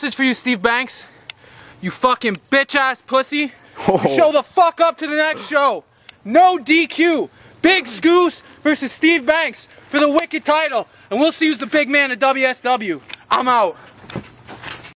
message for you, Steve Banks. You fucking bitch-ass pussy. Show the fuck up to the next show. No DQ. Big Scuzz versus Steve Banks for the wicked title. And we'll see who's the big man at WSW. I'm out.